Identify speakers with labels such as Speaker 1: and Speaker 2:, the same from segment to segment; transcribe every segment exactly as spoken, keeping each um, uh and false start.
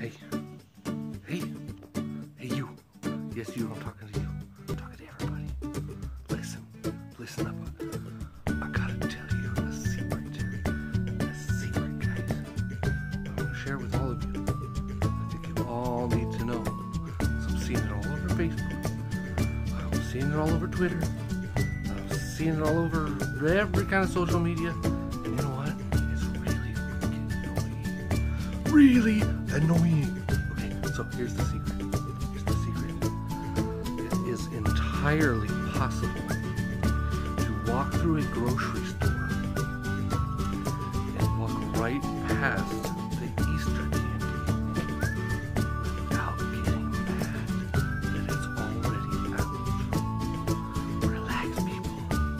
Speaker 1: Hey. Hey. Hey, you. Yes, you. I'm talking to you. I'm talking to everybody. Listen. Listen up. I gotta tell you a secret. A secret, guys. I'm gonna share with all of you. I think you all need to know. So I'm seeing it all over Facebook. I'm seeing it all over Twitter. I'm seeing it all over every kind of social media. And you know what? It's really fucking annoying. Really annoying. Okay, so here's the secret. Here's the secret. It is entirely possible to walk through a grocery store and walk right past the Easter candy without getting mad that it's already out. Relax, people.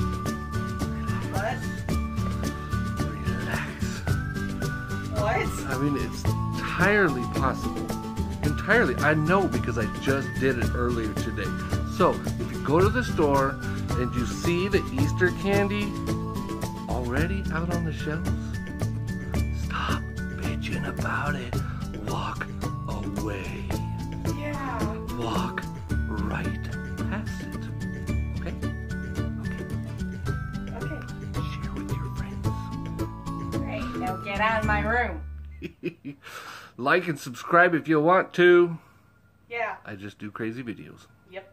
Speaker 1: Relax.
Speaker 2: What?
Speaker 1: Relax.
Speaker 2: What?
Speaker 1: I mean, it's entirely possible. Entirely. I know because I just did it earlier today. So, if you go to the store and you see the Easter candy already out on the shelves, stop bitching about it. Walk away.
Speaker 2: Yeah.
Speaker 1: Walk right past it. Okay? Okay.
Speaker 2: Okay.
Speaker 1: Share with your friends.
Speaker 2: Great. Now get out of my room.
Speaker 1: Like and subscribe if you want to.
Speaker 2: Yeah.
Speaker 1: I just do crazy videos.
Speaker 2: Yep.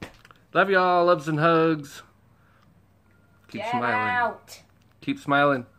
Speaker 1: Love y'all. Loves and hugs. Keep
Speaker 2: Get
Speaker 1: smiling.
Speaker 2: out.
Speaker 1: Keep smiling.